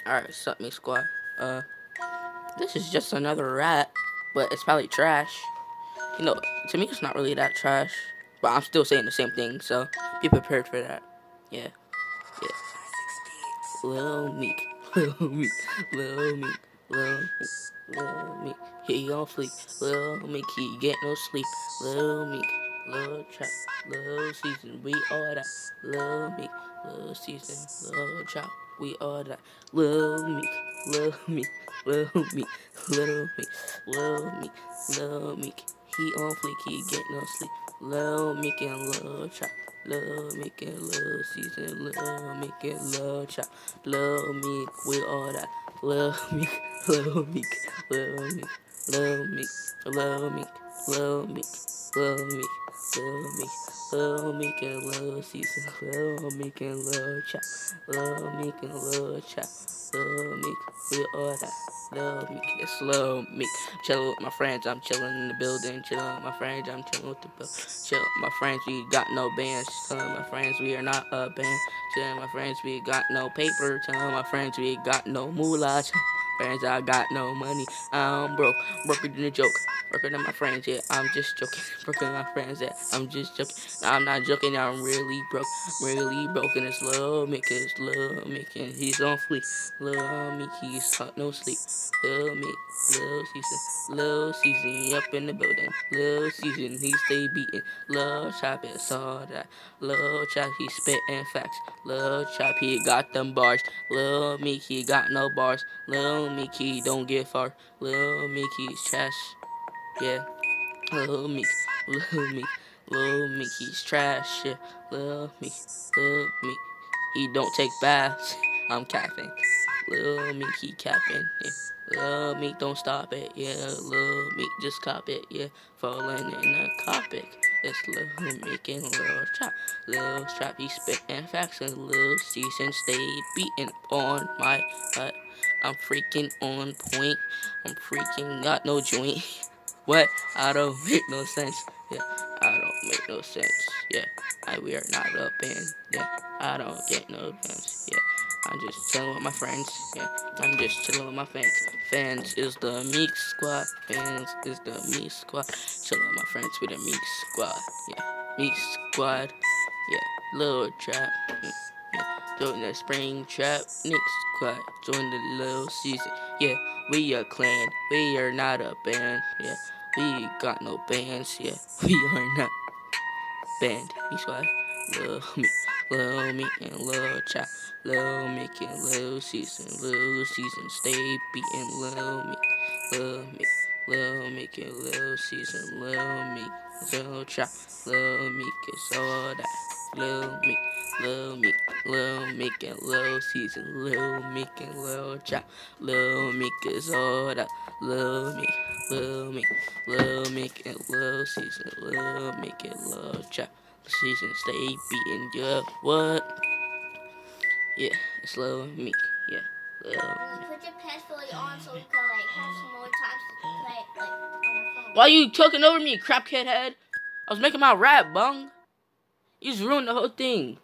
Alright, sup me squad. This is just another rat, but it's probably trash. You know, to me it's not really that trash, but I'm still saying the same thing, so be prepared for that. Yeah. Lil Meek, Lil Meek, Lil Meek, Lil Meek, Lil Meek. He on fleek. Lil Meek, he get no sleep. Lil Meek, Lil Trap, Lil Season, we all that. Lil Meek, Lil Season, Lil Trap, we all that. Lil Meek, Lil Meek, Lil Meek, Lil Meek, Lil Meek, Lil Meek. He on fleek, he get no sleep. Lil Meek and Lil Trap. Lil Meek and Lil Season, Lil Meek and Lil Chop, Lil Meek, we all that. Lil Meek, Lil Meek, Lil Meek, Lil Meek, Lil Meek, Lil Meek, Lil Meek, Lil Meek, Lil Meek and Lil Season, Lil Meek and Lil Chop, Lil Meek and Lil Chop, Lil Meek, we all that. Lil Meek, it's Lil Meek. Chillin' with my friends, I'm chillin' in the building. Chillin' with my friends, I'm chillin' with the building. Chillin' with my friends, we got no bands. Chillin' with my friends, we are not a band. Chillin' with my friends, we got no paper. Chillin' with my friends, we got no moolah. Friends, I got no money. I'm broke, broker than a joke. Broker than my friends, yeah, I'm just joking. Broker than my friends, yeah, I'm just joking. No, I'm not joking, I'm really broke. I'm really broken. It's Lil Meek, it's Lil Meek, and he's on fleek. Lil Meek, he's got no sleep. Lil Meek, Lil Season, up in the building. Lil Season, he stay beating. Lil Chop, it's all that. Lil Chop, he spittin' facts. Lil Chop, he got them bars. Lil Meek, he got no bars. Lil Meek, he don't get far. Lil Meek, he's trash. Yeah. Lil Meek, Lil Meek, Lil Meek, he's trash. Yeah. Lil Meek, he don't take baths. I'm capping. Lil Meek, he capping. Yeah. Lil Meek, don't stop it. Yeah. Lil Meek, just cop it. Yeah. Falling in a topic. It's Lil Meek and Lil Chop. Lil Chop, he spittin' facts, and Lil Season stay beating on my butt. I'm freaking on point. I'm freaking got no joint. What? I don't make no sense. Yeah, I don't make no sense. Yeah, we are not a band. Yeah, I don't get no sense. Yeah, I'm just chilling with my friends. Yeah, I'm just chilling with my fans. Fans is the Meek Squad. Fans is the Meek Squad. Chilling with my friends with the Meek Squad. Yeah, Meek Squad. Yeah, Lil Trap. Join the Spring Trap Nick Squad. Join the Lil Season. Yeah, we a clan. We are not a band. Yeah, we got no bands. Yeah, we are not band. Meek Squad. Lil Meek and Lil Chop. Lil Meek and Lil Season. Lil Season stay beating Lil Meek. Lil Meek. Lil Meek and Lil Season. Lil Meek. Lil Chop. Lil Meek is all that. Lil Meek. Lil Meek, Lil Meek and Lil Season, Lil Meek and Lil Chop, Lil Meek is all that. Lil Meek, Lil Meek, Lil Meek and Lil Season, Lil Meek and Lil Chop. Season stay beating you up. What? Yeah, it's Lil Meek. Yeah, Lil Meek. Put your pants fully on so we can have some more times to play on our phone. Why you talking over me, crapkid head? I was making my rap, bung. You just ruined the whole thing.